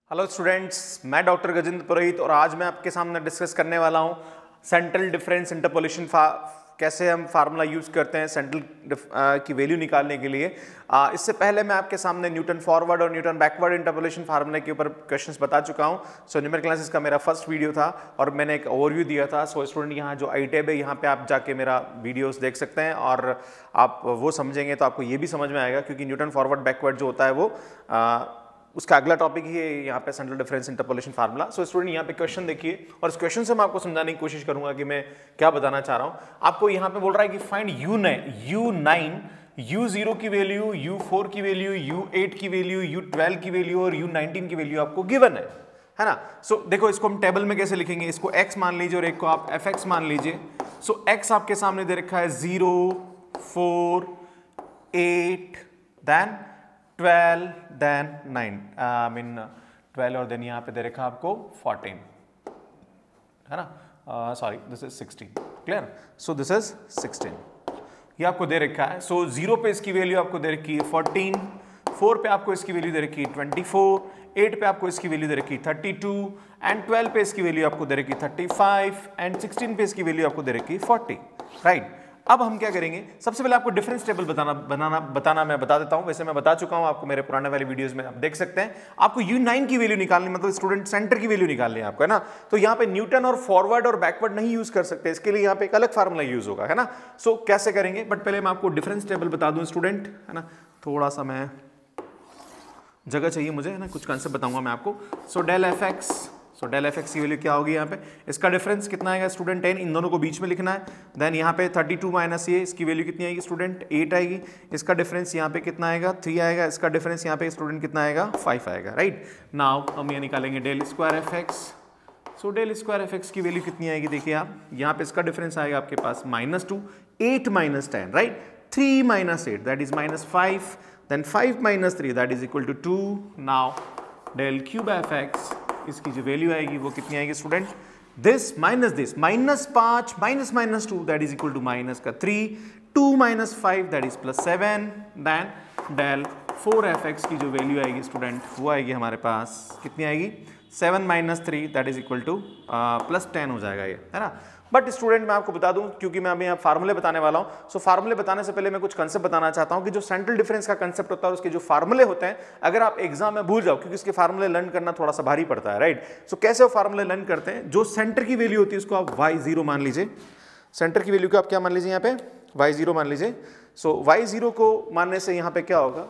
Hello students, मैं doctor Gajendra Purohit और आज मैं आपके सामने डिस्कस करने वाला हूं सेंट्रल डिफरेंस इंटरपोलेशन कैसे हम फार्मूला यूज़ करते हैं सेंट्रल की वैल्यू निकालने के लिए। इससे पहले मैं आपके सामने न्यूटन फॉरवर्ड और न्यूटन बैकवर्ड इंटरपोलेशन फार्मूला के ऊपर क्वेश्चंस बता चुका हूं। सो न्यूमेरिकल क्लासेस का मेरा फर्स्ट वीडियो था और मैंने एक ओवरव्यू दिया था। सो स्टूडेंट यहाँ जो आई टैब है यहाँ पे आप जाके मेरा वीडियोस देख सकते हैं और आप वो समझेंगे तो आपको ये भी समझ में आएगा, क्योंकि न्यूटन फॉरवर्ड बैकवर्ड जो होता है वो उसका अगला टॉपिक ही है यहाँ पे central difference interpolation formula. So student यहाँ पे क्वेश्चन देखिए और इस क्वेश्चन से मैं आपको समझाने की कोशिश करूंगा कि मैं क्या बताना चाह रहा हूँ। आपको यहाँ पे बोल रहा है कि फाइंड U9, U0 की वैल्यू, U4 की वैल्यू, U8 की वैल्यू, U12 की वैल्यू और U19 की वैल्यू आपको गिवन है ना। सो देखो इसको हम टेबल में कैसे लिखेंगे, इसको x मान लीजिए और एक को आप fx मान लीजिए। सो x आपके सामने दे रखा है 0, 4, 8, देन 12, देन 9, 12 और देन यहाँ पे दे रखा आपको 14, है ना। Sorry, this is 16, clear. So this is 16, ये आपको दे रखा है। सो 0 पे इसकी वैल्यू आपको दे रखी है 14, 4 पे आपको इसकी वैल्यू दे रखी है 24, 8 पे आपको इसकी वैल्यू दे रखी है 32 एंड 12 पे इसकी वैल्यू आपको दे रखी है 35 एंड 16 पे इसकी वैल्यू आपको दे रखी है 40, राइट। अब हम क्या करेंगे, सबसे पहले आपको डिफरेंस टेबल बताना मैं बता देता हूं। वैसे मैं बता चुका हूं आपको, मेरे पुराने वाले वीडियोस में आप देख सकते हैं। आपको U9 की वैल्यू निकालनी, मतलब स्टूडेंट सेंटर की वैल्यू निकालनी है आपको, है ना। तो यहाँ पे न्यूटन और फॉरवर्ड और बैकवर्ड नहीं यूज कर सकते, इसके लिए यहाँ पे एक अलग फार्मूला यूज होगा, है ना। सो कैसे करेंगे, बट पहले मैं आपको डिफरेंस टेबल बता दूं स्टूडेंट, है ना। थोड़ा सा मैं जगह चाहिए मुझे, है ना, कुछ कंसेप्ट बताऊंगा मैं आपको। So del F X, so del F X की वैल्यू क्या होगी यहाँ पे, इसका डिफरेंस कितना आएगा स्टूडेंट 10, इन दोनों को बीच में लिखना है। देन यहाँ पे 32 माइनस ये, इसकी वैल्यू कितनी आएगी स्टूडेंट 8 आएगी। इसका डिफरेंस यहाँ पे कितना आएगा 3 आएगा। इसका डिफरेंस यहाँ पे स्टूडेंट कितना आएगा 5 आएगा, राइट। नाउ हम ये निकालेंगे del square F X. So del square F X की वैल्यू कितनी आएगी, देखिए आप यहाँ पे इसका डिफरेंस आएगा आपके पास -2, 8 minus 10, right. 3 minus 8 that is -5, then 5 minus 3 that is equal to 2। Now del cube F X, इसकी जो वैल्यू आएगी वो कितनी आएगी student, this -5 minus -2 that is equal to -3, 2 minus 5 that is +7, then del 4fx की जो वैल्यू आएगी student वो आएगी हमारे पास, कितनी आएगी 7 minus 3 that is equal to +10 हो जाएगा ये, है ना। बट स्टूडेंट मैं आपको बता दूं, क्योंकि मैं अभी यहाँ फार्मूले बताने वाला हूँ। सो फार्मूले बताने से पहले मैं कुछ कंसेप्ट बताना चाहता हूँ कि जो सेंट्रल डिफरेंस का कंसेप्ट होता है उसके जो फार्मूले होते हैं, अगर आप एग्जाम में भूल जाओ, क्योंकि उसके फार्मूले लर्न करना थोड़ा सा भारी पड़ता है, राइट। सो कैसे वो फार्मूले लर्न करते हैं, जो सेंटर की वैल्यू होती है उसको आप y0 मान लीजिए। सेंटर की वैल्यू को आप क्या मान लीजिए यहाँ पे, y0 मान लीजिए। सो y0 को मानने से यहाँ पे क्या होगा,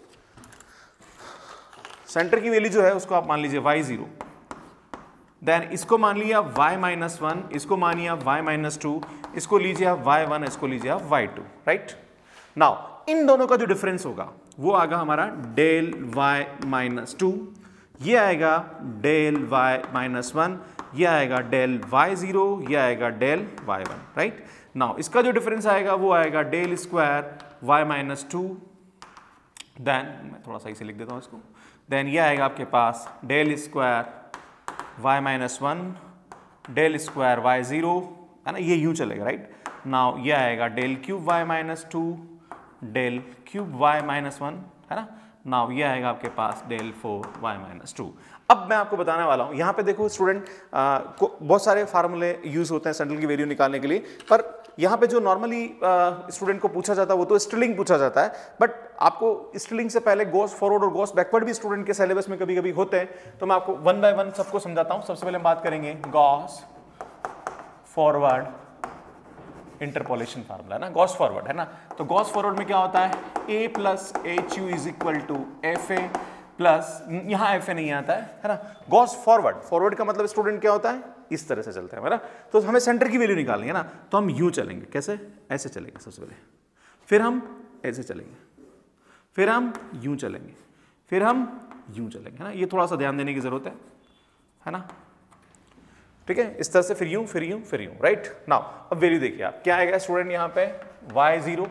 सेंटर की वैल्यू जो है उसको आप मान लीजिए y0, देन इसको मान लिया y-1, इसको मानिए आप y-2, इसको लीजिए आप y1, इसको लीजिए आप y2, राइट। नाउ इन दोनों का जो डिफरेंस होगा वो आएगा हमारा डेल y-2, ये आएगा डेल y-1, ये आएगा डेल y0, ये आएगा डेल y1, राइट। नाउ इसका जो डिफरेंस आएगा वो आएगा डेल स्क्वायर y-2, देन मैं थोड़ा सा इसे लिख देता हूँ इसको, देन ये आएगा आपके पास del square y-1 del square y0, है ना, ये यूं चलेगा, राइट। नाउ ये आएगा del cube y-2 del cube y-1, है ना। नाउ ये आएगा आपके पास डेल 4y-2। अब मैं आपको बताने वाला हूं, यहां पे देखो स्टूडेंट बहुत सारे फार्मूले यूज होते हैं सेंट्रल की वैल्यू निकालने के लिए, पर यहाँ पे जो नॉर्मली स्टूडेंट को पूछा जाता है वो तो स्टिलिंग पूछा जाता है। बट आपको स्टिलिंग से पहले गॉस फॉरवर्ड और गॉस बैकवर्ड भी स्टूडेंट के सिलेबस में कभी कभी होते हैं, तो मैं आपको 1 बाय 1 सबको समझाता हूँ। सबसे पहले हम बात करेंगे गॉस फॉरवर्ड इंटरपोलेशन फार्मूला, है ना, गॉस फॉरवर्ड, है ना। तो गॉस फॉरवर्ड में क्या होता है, a plus H U is equal to F A plus, यहाँ एफ ए नहीं आता है ना। गॉस फॉरवर्ड, फॉरवर्ड का मतलब स्टूडेंट क्या होता है, इस तरह से चलता है ना। तो हमें सेंटर की वैल्यू निकालनी है ना, तो हम यूं चलेंगे, कैसे, ऐसे चलेंगे सबसे पहले, फिर हम ऐसे चलेंगे, फिर हम यूं चलेंगे, फिर हम यूं चलेंगे, है ना। ये थोड़ा सा ध्यान देने की जरूरत है ना, ठीक है। इस तरह से फिर यूं, फिर यूं, फिर यूं, राइट। नाउ अब वैल्यू देखिए आप, क्या आएगा स्टूडेंट यहाँ पे y0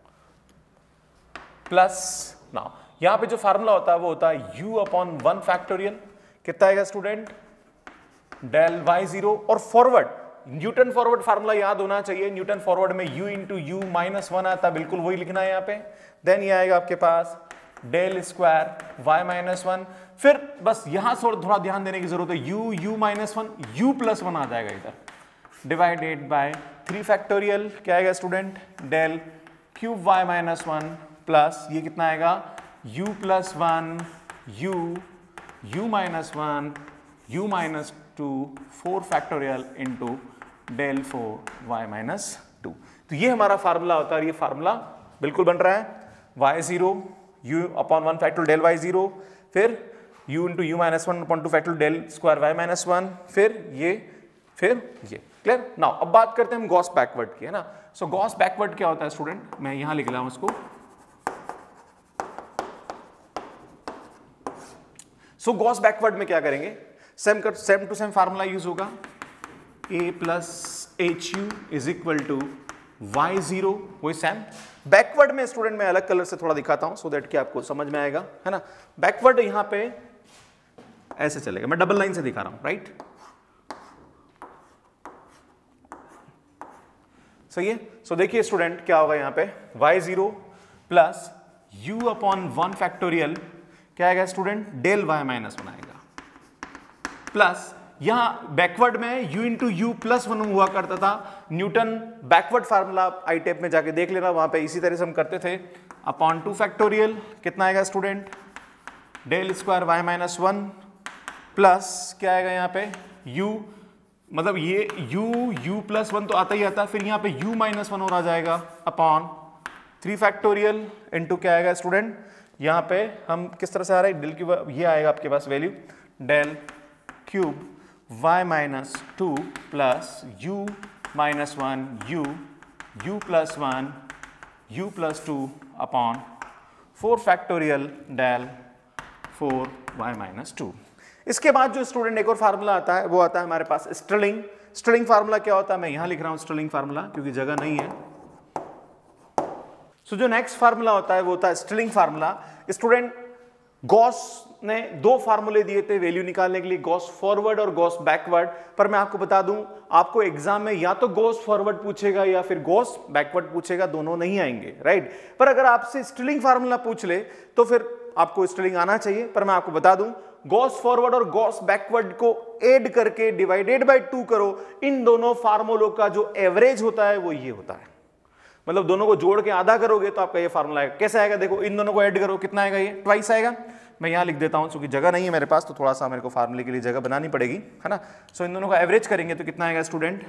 प्लस, नाउ यहाँ पे जो फार्मूला होता है वो होता है u/1 फैक्टोरियल, कितना आएगा स्टूडेंट डेल y0, और फॉरवर्ड न्यूटन फॉरवर्ड फार्मूला याद होना चाहिए। न्यूटन फॉरवर्ड में u × u -1 आता है, बिल्कुल वही लिखना है यहाँ पे। देन ये आएगा आपके पास डेल स्क्वायर y माइनस 1, फिर बस यहां थोड़ा ध्यान देने की जरूरत है, u माइनस 1 u प्लस 1 आ जाएगा इधर, डिवाइडेड बाय 3 फैक्टोरियल क्या आएगा student, del cube y minus 1 plus ये कितना आएगा u plus 1 u minus 1 u minus 2 4 factorial into del 4 y minus 2। तो ये हमारा फार्मूला होता है, ये फार्मूला बिल्कुल बन रहा है y0 u upon 1 factorial del y0, फिर u into u minus 1 upon 2 factorial del square y minus 1, फिर ये क्लियर। नाउ अब बात करते हैं हम गॉस बैकवर्ड की, है ना। सो गॉस बैकवर्ड क्या होता है स्टूडेंट, मैं यहां लिख रहा हूं इसको। सो गॉस बैकवर्ड में क्या करेंगे, same to same formula use होगा, a plus H U is equal to y0, वही सेम। बैकवर्ड में स्टूडेंट मैं अलग कलर से थोड़ा दिखाता हूं सो दैट कि आपको समझ में आएगा, है ना। बैकवर्ड यहां पे ऐसे चलेगा, मैं डबल लाइन से दिखा रहा हूं, राइट। सही है। सो देखिए स्टूडेंट क्या होगा यहां पे, y0 plus u upon 1 factorial क्या आएगा स्टूडेंट, डेल y माइनस 1 आएगा, प्लस यहां बैकवर्ड में u इंटू यू प्लस 1 हुआ करता था। न्यूटन बैकवर्ड फार्मूला आई टेप में जाके देख लेना, वहां पे इसी तरह से हम करते थे, अपॉन 2 फैक्टोरियल कितना आएगा student, del square y minus 1 plus क्या आएगा यहाँ पे u, मतलब ये u प्लस 1 तो आता ही आता है, फिर यहाँ पे u माइनस 1 और आ जाएगा अपॉन 3 फैक्टोरियल इंटू क्या आएगा स्टूडेंट, यहाँ पे हम किस तरह से आ रहा है, डेल क्यूब, ये आएगा आपके पास value del cube y minus 2 plus u minus 1 u plus 1 u plus 2 upon 4 factorial del 4y minus 2। इसके बाद जो स्टूडेंट एक और फार्मूला आता है वो आता है हमारे पास स्टिरलिंग फार्मूला। क्या होता है, मैं यहां लिख रहा हूं स्टिरलिंग फार्मूला क्योंकि जगह नहीं है। सो जो नेक्स्ट फार्मूला होता है वो होता है स्टिरलिंग फार्मूला। स्टूडेंट गॉस ने 2 फार्मूले दिए थे वैल्यू निकालने के लिए, गॉस फॉरवर्ड और गॉस बैकवर्ड, पर मैं आपको बता दूं आपको एग्जाम में या तो गॉस फॉरवर्ड पूछेगा या फिर गॉस बैकवर्ड पूछेगा, दोनों नहीं आएंगे, राइट। पर अगर आपसे स्टिरलिंग फार्मूला पूछ ले तो फिर आपको स्टिरलिंग आना चाहिए, पर मैं आपको बता दूं गॉस फॉरवर्ड और गॉस बैकवर्ड को ऐड करके डिवाइडेड बाय 2 करो, इन दोनों फार्मूलों का जो एवरेज होता है वो ये होता है, मतलब दोनों को जोड़ के आधा करोगे तो आपका ये फार्मूला आएगा। कैसे आएगा, देखो इन दोनों को ऐड करो, कितना आएगा, ये ट्वाइस आएगा। मैं यहां लिख देता हूं क्योंकि जगह नहीं है मेरे पास, तो थोड़ा सा मेरे को फार्मूले के लिए जगह बनानी पड़ेगी, है ना। सो इन दोनों का एवरेज करेंगे तो कितना आएगा student,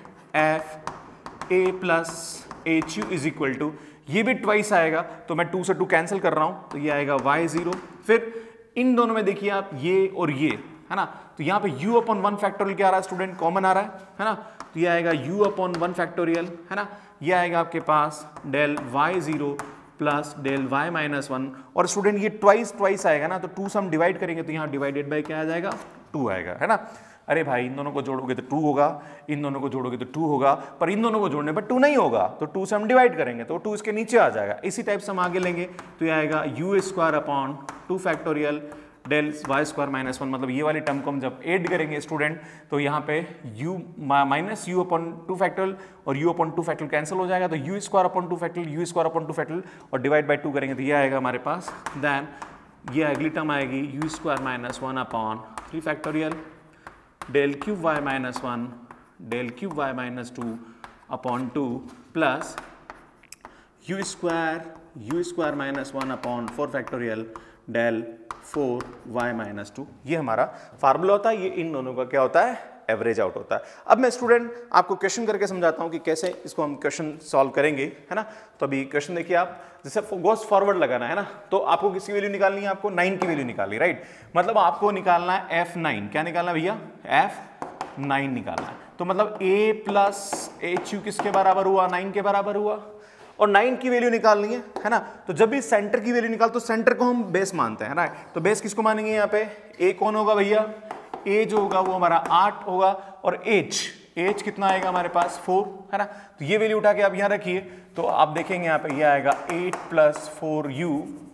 f A plus H U is equal to, ये भी ट्वाइस आएगा तो मैं 2 से 2 कैंसिल कर रहा हूं तो ये आएगा y0। फिर इन दोनों में देखिए आप ये और ये, है ना, तो यहाँ पे u अपॉन 1 फैक्टोरियल क्या आ रहा है स्टूडेंट, कॉमन आ रहा है ना, तो ये आएगा u अपॉन 1 फैक्टोरियल, है ना, ये आएगा आपके पास del y0 plus del y minus 1, और स्टूडेंट ये ट्वाइस आएगा ना, तो 2 से हम डिवाइड करेंगे तो यहाँ डिवाइडेड बाय क्या आ जाएगा, 2 आएगा, है ना। अरे भाई इन दोनों को जोड़ोगे तो 2 होगा, इन दोनों को जोड़ोगे तो 2 होगा, पर इन दोनों को जोड़ने पर 2 नहीं होगा, तो 2 से हम डिवाइड करेंगे तो 2 इसके नीचे आ जाएगा। इसी टाइप से हम आगे लेंगे तो ये आएगा u square upon 2 factorial del y square minus 1, मतलब ये वाली टर्म को हम जब ऐड करेंगे स्टूडेंट तो यहाँ पे u minus u upon 2 factorial और u अपॉन 2 फैक्टोरियल कैंसिल हो जाएगा, तो u square upon 2 factorial u square upon 2 factorial और डिवाइड बाय 2 करेंगे तो ये आएगा हमारे पास, देन ये अगली टर्म आएगी u square minus 1 upon 3 factorial del cube y minus 1 del cube y minus 2 upon 2 plus u square minus 1 upon 4 factorial del 4y minus 2, ये हमारा फार्मूला होता है। ये इन दोनों का क्या होता है, एवरेज आउट होता है। अब मैं स्टूडेंट आपको क्वेश्चन करके समझाता हूं कि कैसे इसको हम क्वेश्चन सॉल्व करेंगे, है ना। तो अभी क्वेश्चन देखिए आप, जैसे गॉस फॉरवर्ड लगाना है ना, तो आपको किसकी वैल्यू निकालनी है, आपको 9 की वैल्यू निकालनी है, राइट। मतलब आपको निकालना है f9, क्या निकालना है भैया, f9 निकालना है। तो मतलब a प्लस एच यू किसके बराबर हुआ, 9 के बराबर हुआ, और 9 की वैल्यू निकालनी है ना। तो जब भी सेंटर की वैल्यू निकाल तो सेंटर को हम बेस मानते हैं ना, तो बेस किसको मानेंगे यहाँ पे, a कौन होगा भैया, a जो होगा वो हमारा 8 होगा, और h कितना आएगा हमारे पास 4, है ना। तो ये वैल्यू उठा के आप यहाँ रखिए तो आप देखेंगे यहाँ पे ये आएगा 8 plus 4u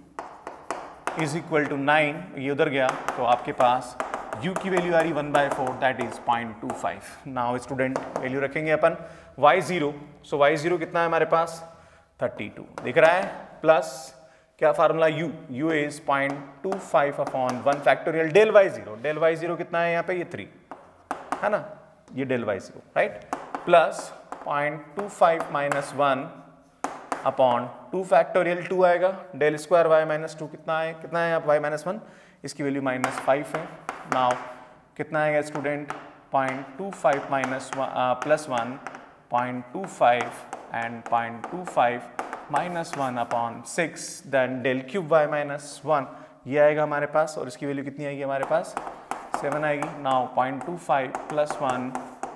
is equal to 9, ये उधर गया तो आपके पास u की वैल्यू आ रही 1/4, that is 0.25। Now student value रखेंगे अपन y0, सो y0 कितना है हमारे पास 32 दिख रहा है, प्लस क्या formula u is 0.25 upon 1 factorial del y zero कितना है यहाँ पे, ये 3 है ना, ये del y zero right, plus 0.25 minus 1 upon 2 factorial 2 आएगा, डेल स्क्वायर वाई माइनस 2 कितना है आप वाई माइनस 1, इसकी वैल्यू -5 है। नाउ कितना आएगा student, 0.25 minus plus 1 0.25 and 0.25 minus 1 upon 6 then del cube y minus 1 ये आएगा हमारे पास, और इसकी वैल्यू कितनी आएगी हमारे पास 7 आएगी। Now 0.25 plus 1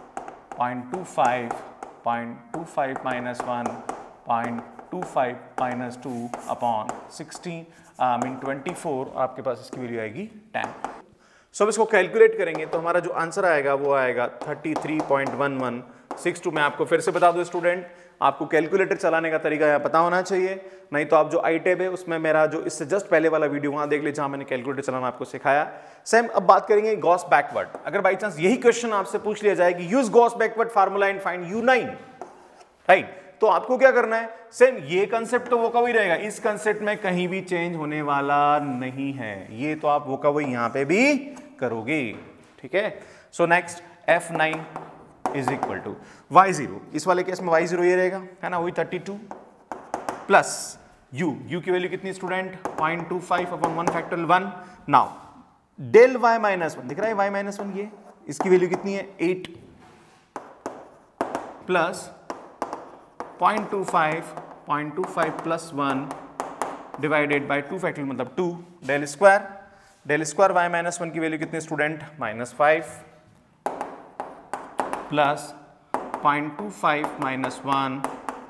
0.25 minus 1 0.25 minus 2 upon 16 mean 24 और आपके पास इसकी वैल्यू आएगी 10। सो अब इसको कैलकुलेट करेंगे तो हमारा जो आंसर आएगा वो आएगा 33.1162। मैं आपको फिर से बता दूं स्टूडेंट, आपको कैलकुलेटर चलाने का तरीका यहाँ पता होना चाहिए, नहीं तो आप जो iTab है उसमें मेरा जो इससे जस्ट पहले वाला वीडियो वहाँ देख लीजिए जहाँ मैंने कैलकुलेटर चलाना आपको सिखाया। सेम अब बात करेंगे गॉस बैकवर्ड। अगर बाई चांस यही क्वेश्चन आपसे पूछ लिया जाए कि use Gauss backward formula and find u9 right, तो आपको क्या करना है, सेम ये कंसेप्ट तो वो का वही रहेगा, इस कंसेप्ट में कहीं भी चेंज होने वाला नहीं है, ये तो आप वो का वही यहां पे भी करोगे, ठीक है। So next f9 is equal to y0, इस वाले केस में y0 ये रहेगा है ना, वही 32 प्लस u की वैल्यू कितनी student 0.25 upon 1 factorial 1। Now del y minus 1 दिख रहा है, y माइनस 1 ये, इसकी वैल्यू कितनी है 8 plus 0.25 plus 1 divided by 2 factorial मतलब 2 डेल स्क्वायर y माइनस 1 की वैल्यू कितनी student -5 plus 0.25 minus 1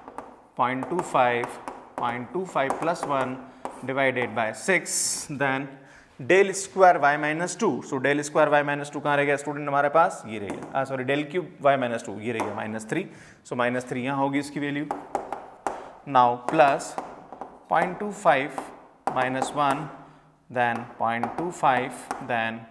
0.25 plus 1 divided by 6 then del square y minus 2। So del square y minus 2 कहाँ रह गया स्टूडेंट हमारे पास, ये रह गया, sorry del cube y minus 2 ये रह गया -3। सो -3 यहाँ होगी इसकी value. Now plus 0.25 minus 1 then 0.25 then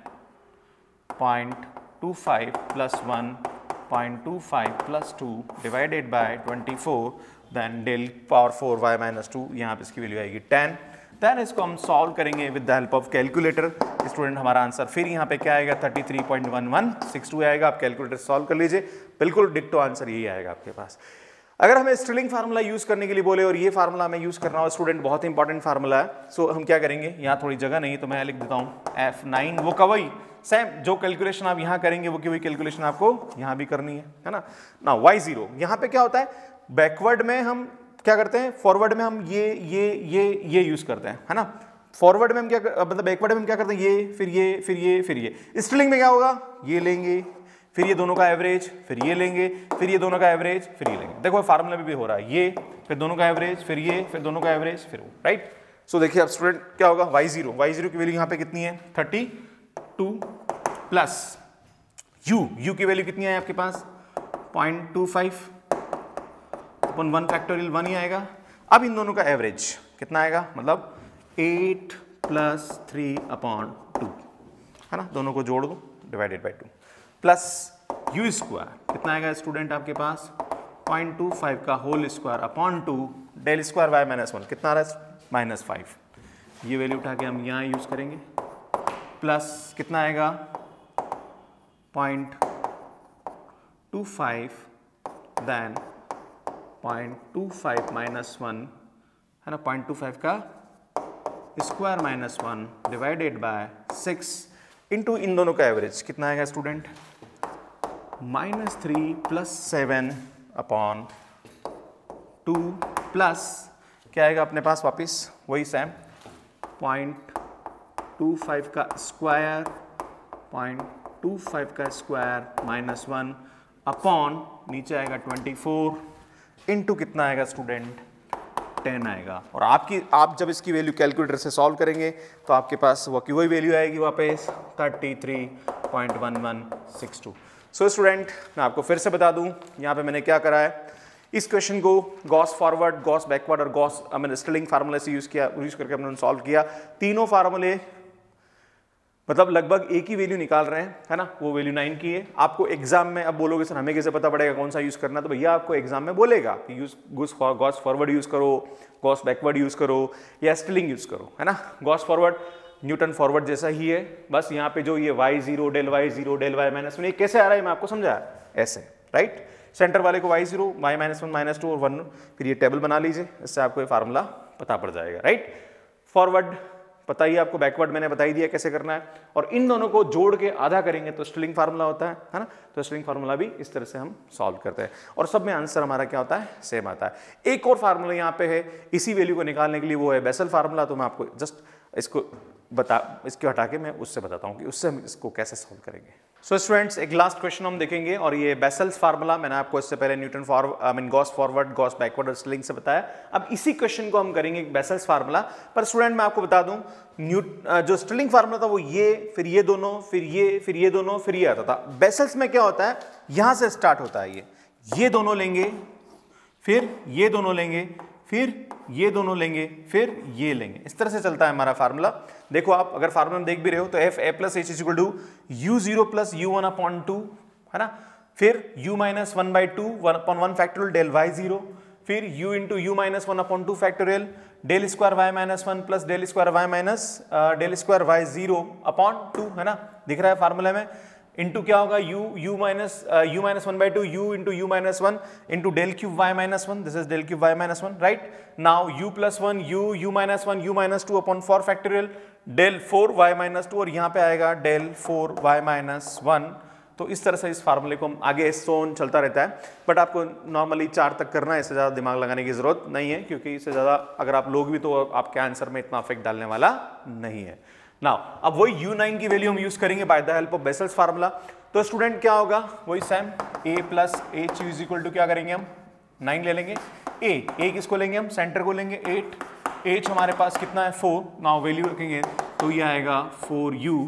0.25 plus 1 0.25 plus 2 divided by 24 then del power 4 y minus 2 यहाँ पे इसकी वैल्यू आएगी 10। देन इसको हम सॉल्व करेंगे with the help of calculator. Student हमारा आंसर फिर यहाँ पे क्या आएगा 33.1162 आएगा। आप कैलकुलेटर सॉल्व कर लीजिए, बिल्कुल डिक्टो आंसर यही आएगा आपके पास। अगर हमें स्टिलिंग फार्मूला यूज करने के लिए बोले और ये फार्मूला मैं यूज कर रहा हूँ स्टूडेंट, बहुत ही इंपॉर्टेंट फार्मूला है। सो हम क्या करेंगे, यहाँ थोड़ी जगह नहीं है तो मैं लिख देता हूँ F9 वो का वही सेम जो कैलकुलेशन आप यहाँ करेंगे वो की वही कैलकुलेशन आपको यहाँ भी करनी है ना। ना y0 यहाँ पे क्या होता है, बैकवर्ड में हम क्या करते हैं, फॉरवर्ड में हम ये यूज करते हैं है ना। फॉरवर्ड में हम क्या मतलब बैकवर्ड में हम क्या करते हैं, ये फिर ये फिर ये फिर ये। स्टिलिंग में क्या होगा, ये लेंगे फिर ये दोनों का एवरेज फिर ये लेंगे फिर ये दोनों का एवरेज फिर ये लेंगे। देखो फार्मूला भी हो रहा है, ये फिर दोनों का एवरेज फिर ये फिर दोनों का एवरेज फिर वो, राइट। सो देखिए अब स्टूडेंट क्या होगा, y0 की वैल्यू यहाँ पे कितनी है 32 प्लस u की वैल्यू कितनी है आपके पास 0.25 अपन 1 फैक्टोरियल 1 ही आएगा। अब इन दोनों का एवरेज कितना आएगा, मतलब 8 प्लस 3 अपॉन 2 है ना, दोनों को जोड़ दो divided by 2 plus u square कितना आएगा स्टूडेंट आपके पास 0.25 का whole square upon 2 del square y minus 1 कितना आ रहा है -5। ये वैल्यू उठा के हम यहाँ यूज करेंगे, प्लस कितना आएगा 0.25 देन 0.25 माइनस 1 है ना, 0.25 का square minus 1 divided by 6 into इन दोनों का एवरेज कितना आएगा स्टूडेंट -3 प्लस 7 अपॉन 2 प्लस क्या आएगा अपने पास वापस वही सेम 0.25 का स्क्वायर 0.25 का स्क्वायर माइनस 1 अपॉन नीचे आएगा 24 इंटू कितना आएगा स्टूडेंट 10 आएगा। और आप जब इसकी वैल्यू कैलकुलेटर से सॉल्व करेंगे तो आपके पास वो की वही वैल्यू आएगी वापस 33.1162। सो स्टूडेंट मैं आपको फिर से बता दूं यहाँ पे मैंने क्या करा है, इस क्वेश्चन को गॉस फॉरवर्ड गॉस बैकवर्ड और गॉस मैंने स्टिलिंग फार्मूले से यूज करके हमने सॉल्व किया। तीनों फार्मूले मतलब लगभग एक ही वैल्यू निकाल रहे हैं, है ना, वो वैल्यू 9 की है। आपको एग्जाम में अब बोलोगे सर हमें कैसे पता पड़ेगा कौन सा यूज करना, तो भैया आपको एग्जाम में बोलेगा कि यूज गॉस फॉरवर्ड यूज करो, गॉस बैकवर्ड यूज करो या स्टिलिंग यूज करो, है ना। गॉस फॉरवर्ड न्यूटन फॉरवर्ड जैसा ही है, बस यहाँ पे जो ये y0 del y0 del y -1 ये कैसे आ रहा है मैं आपको समझाया, ऐसे, राइट। सेंटर वाले को y0 y -1 -2 और 1, फिर ये टेबल बना लीजिए, इससे आपको ये फार्मूला पता पड़ जाएगा, राइट। फॉरवर्ड पता ही आपको, बैकवर्ड मैंने बता ही दिया कैसे करना है, और इन दोनों को जोड़ के आधा करेंगे तो स्टिलिंग फार्मूला होता है ना। तो स्टिलिंग फार्मूला भी इस तरह से हम सॉल्व करते हैं और सब में आंसर हमारा क्या होता है, सेम आता है। एक और फार्मूला यहाँ पे है इसी वैल्यू को निकालने के लिए, वो है बेसल फार्मूला। तो मैं आपको जस्ट इसको हटा के मैं उससे बताता हूँ कि उससे हम इसको कैसे सॉल्व करेंगे। सो स्टूडेंट्स, एक लास्ट क्वेश्चन हम देखेंगे, और ये बेसल्स फार्मूला मैंने आपको इससे पहले Newton Gauss forward, Gauss backward और स्टिलिंग से बताया। अब इसी क्वेश्चन को हम करेंगे बेसल्स फार्मूला पर। स्टूडेंट मैं आपको बता दूं, जो स्टिलिंग फार्मूला था वो ये, फिर ये दोनों, फिर ये, फिर ये दोनों, फिर ये आता था। बेसल्स में क्या होता है, यहां से स्टार्ट होता है, ये दोनों लेंगे, फिर ये दोनों लेंगे, फिर ये दोनों लेंगे, फिर ये लेंगे, इस तरह से चलता है हमारा फार्मूला। देखो आप अगर फार्मूला देख भी रहे हो तो f A plus h equal to u0 plus u1/2, है ना, फिर u minus 1/2 1/1 factorial del y0, फिर u into u minus 1/2 factorial del square y minus 1 plus del square y minus del square y0/2, है ना, दिख रहा है formula में। इंटू क्या होगा, u minus 1/2 u into u minus 1 into del cube y minus 1, this is del cube y minus 1, right. Now u plus 1 u minus 1 u minus 2 upon 4 factorial del 4y minus 2, और यहाँ पे आएगा del 4y minus 1। तो इस तरह से इस फार्मूले को हम आगे सोन चलता रहता है, बट आपको नॉर्मली 4 तक करना है, इससे ज़्यादा दिमाग लगाने की जरूरत नहीं है, क्योंकि इससे ज़्यादा अगर आप लोग भी तो आपके आंसर में इतना इफेक्ट डालने वाला नहीं है। नाउ अब वही u9 की वैल्यू हम यूज करेंगे by the help of Bessel's formula. तो स्टूडेंट क्या होगा, वही same a plus h is equal to क्या करेंगे हम, 9 ले लेंगे। a किसको लेंगे हम, सेंटर को लेंगे 8, h हमारे पास कितना है 4, नाउ वैल्यू रखेंगे तो ये आएगा 4u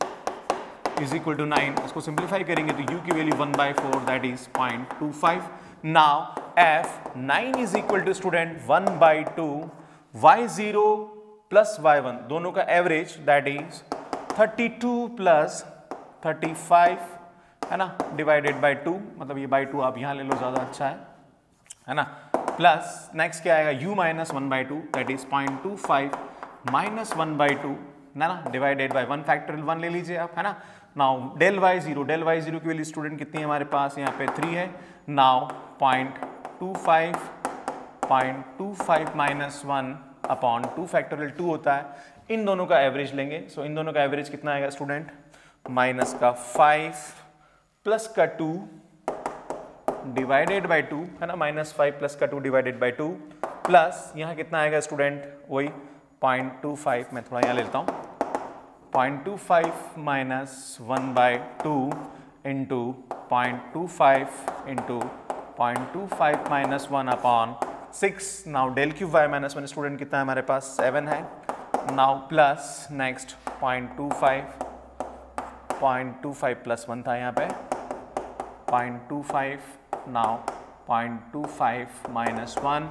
इज इक्वल टू 9। इसको सिंप्लीफाई करेंगे तो u की value 1/4 that is 0.25। Now f 9 is equal to student 1/2 y0 plus y1 दोनों का एवरेज दैट इज 32 प्लस 35, है ना, डिवाइडेड बाय 2, मतलब ये बाय 2 आप यहाँ ले लो ज़्यादा अच्छा है ना। प्लस नेक्स्ट क्या आएगा, u minus 1/2 that is 0.25 minus 1/2, ना, डिवाइडेड बाय 1 फैक्टोरियल 1 ले लीजिए आप, है ना। नाउ डेल y0 की वैल्यू स्टूडेंट कितनी है हमारे पास, यहाँ पे 3 है। नाउ 0.25 माइनस 1 अपॉन 2 फैक्टोरियल 2 होता है, इन दोनों का एवरेज लेंगे। सो इन दोनों का एवरेज कितना आएगा स्टूडेंट, माइनस का 5 प्लस का 2 डिवाइडेड बाय 2, है ना, -5 प्लस का 2 डिवाइडेड बाय 2, प्लस यहाँ कितना आएगा स्टूडेंट, वही 0.25, मैं थोड़ा यहाँ ले लेता हूँ, 0.25 minus 1/2 into 0.25 into 0.25 minus 1 upon 6। Now del cube y minus 1 student कितना है हमारे पास, 7 है। नाउ प्लस नेक्स्ट 0.25 प्लस 1 था यहाँ पे 0.25, now 0.25 minus 1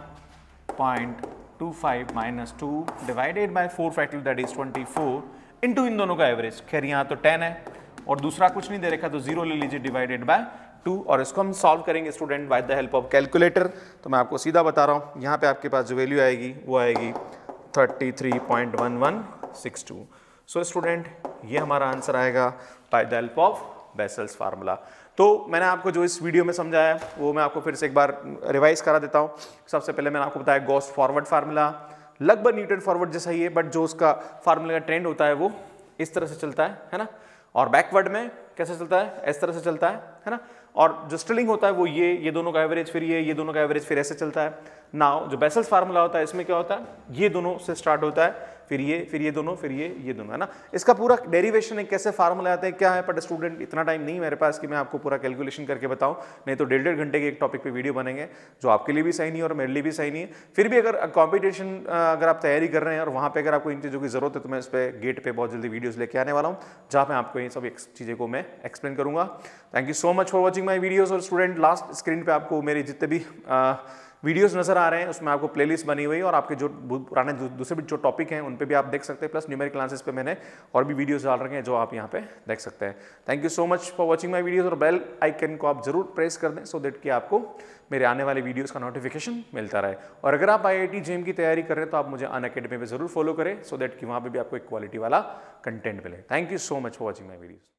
0.25 minus 2 divided by 4 factorial that is 24 into इन दोनों का एवरेज। खैर यहाँ तो 10 है और दूसरा कुछ नहीं दे रखा तो 0 ले लीजिए डिवाइडेड बाय 2, और इसको हम सॉल्व करेंगे student by the help of calculator. तो मैं आपको सीधा बता रहा हूँ, यहाँ पे आपके पास जो वैल्यू आएगी वो आएगी 33.1162। सो स्टूडेंट ये हमारा आंसर आएगा by the help of Bessel's formula. तो मैंने आपको जो इस वीडियो में समझाया वो मैं आपको फिर से एक बार रिवाइज करा देता हूँ। सबसे पहले मैंने आपको बताया गॉस फॉरवर्ड फार्मूला लगभग न्यूटन फॉरवर्ड जैसा ही है, बट जो उसका फार्मूला का ट्रेंड होता है वो इस तरह से चलता है ना। और बैकवर्ड में कैसे चलता है, इस तरह से चलता है ना। और जो स्टिलिंग होता है वो ये दोनों का एवरेज, फिर ये दोनों का एवरेज, फिर ऐसे चलता है। नाउ जो बेसल्स फार्मूला होता है इसमें क्या होता है, ये दोनों से स्टार्ट होता है, फिर ये दोनों, फिर ये दोनों, है ना। इसका पूरा डेरिवेशन है, कैसे फार्मूला आते हैं क्या है, बट स्टूडेंट इतना टाइम नहीं मेरे पास कि मैं आपको पूरा कैलकुलेशन करके बताऊं, नहीं तो 1.5 घंटे के एक टॉपिक पे वीडियो बनेंगे जो आपके लिए भी सही नहीं है और मेरे लिए भी सही नहीं है। फिर भी अगर कॉम्पिटिशन अगर आप तैयारी कर रहे हैं और वहाँ पे अगर आपको इन चीज़ों की जरूरत है तो मैं इस पर गेट पे बहुत जल्दी वीडियोज़ लेके आने वाला हूँ जहाँ पे आपको ये सब चीज़ें को मैं एक्सप्लेन करूँगा। Thank you so much for watching my videos. और स्टूडेंट लास्ट स्क्रीन पर आपको मेरे जितने भी वीडियोस नजर आ रहे हैं, उसमें आपको प्लेलिस्ट बनी हुई है और आपके जो पुराने दूसरे भी जो टॉपिक हैं उन पे भी आप देख सकते हैं, प्लस न्यूमेरिक क्लासेस पे मैंने और भी वीडियोस डाल रखे हैं जो आप यहाँ पे देख सकते हैं। Thank you so much for watching my videos और बेल आइकन को आप जरूर प्रेस कर दें सो दैट कि आपको मेरे आने वाले वीडियोस का नोटिफिकेशन मिलता रहे। और अगर आप IIT JEM की तैयारी कर रहे हैं तो आप मुझे अनअकैडमी पे जरूर फॉलो करें सो दैट कि वहाँ पे भी आपको एक क्वालिटी वाला कंटेंट मिले। Thank you so much for watching my videos.